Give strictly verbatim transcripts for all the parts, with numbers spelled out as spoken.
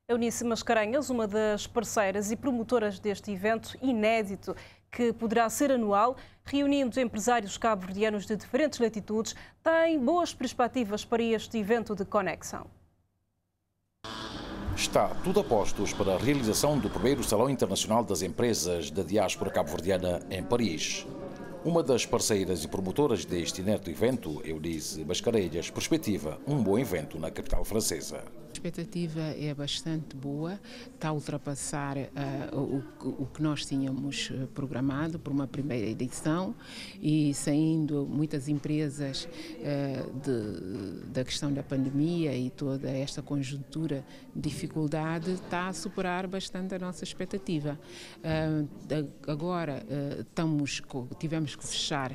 Eunice Mascarenhas, uma das parceiras e promotoras deste evento inédito, que poderá ser anual, reunindo empresários cabo-verdianos de diferentes latitudes, tem boas perspectivas para este evento de conexão. Está tudo a postos para a realização do primeiro Salão Internacional das Empresas da Diáspora Cabo-Verdiana em Paris. Uma das parceiras e promotoras deste inédito evento, Eunice Mascarenhas, perspectiva um bom evento na capital francesa. A expectativa é bastante boa, está a ultrapassar uh, o, o que nós tínhamos programado por uma primeira edição e saindo muitas empresas uh, de, da questão da pandemia e toda esta conjuntura de dificuldade, está a superar bastante a nossa expectativa. Uh, agora uh, estamos, tivemos que fechar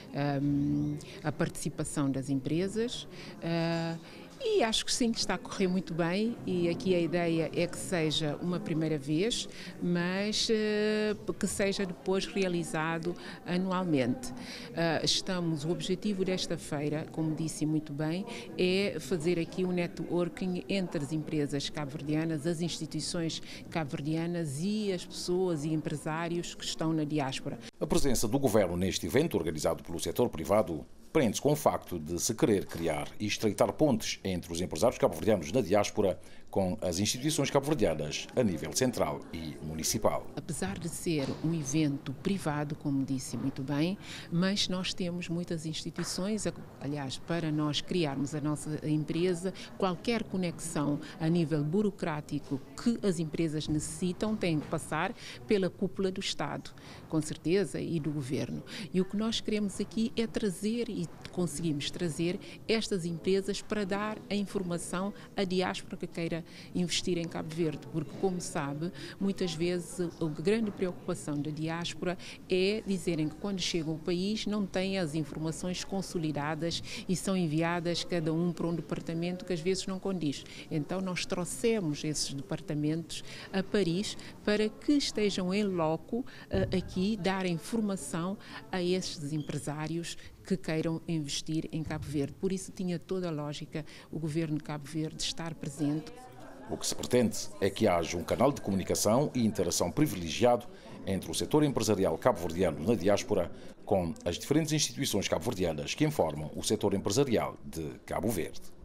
um, a participação das empresas uh, e acho que sim, que está a correr muito bem, e aqui a ideia é que seja uma primeira vez, mas uh, que seja depois realizado anualmente. Uh, estamos, o objetivo desta feira, como disse muito bem, é fazer aqui um networking entre as empresas cabo-verdianas, as instituições cabo-verdianas e as pessoas e empresários que estão na diáspora. A presença do governo neste evento, organizado pelo setor privado, prende-se com o facto de se querer criar e estreitar pontes entre os empresários cabo-verdianos na diáspora com as instituições cabo-verdianas a nível central e municipal. Apesar de ser um evento privado, como disse muito bem, mas nós temos muitas instituições, aliás, para nós criarmos a nossa empresa, qualquer conexão a nível burocrático que as empresas necessitam tem que passar pela cúpula do Estado, com certeza, e do Governo. E o que nós queremos aqui é trazer e conseguimos trazer estas empresas para dar a informação à diáspora que queira investir em Cabo Verde, porque, como sabe, muitas vezes a grande preocupação da diáspora é dizerem que quando chegam ao país não têm as informações consolidadas e são enviadas cada um para um departamento que às vezes não condiz. Então nós trouxemos esses departamentos a Paris para que estejam em loco aqui, dar informação a estes empresários que queiram investir em Cabo Verde. Por isso tinha toda a lógica o governo de Cabo Verde estar presente. O que se pretende é que haja um canal de comunicação e interação privilegiado entre o setor empresarial cabo-verdiano na diáspora com as diferentes instituições cabo-verdianas que informam o setor empresarial de Cabo Verde.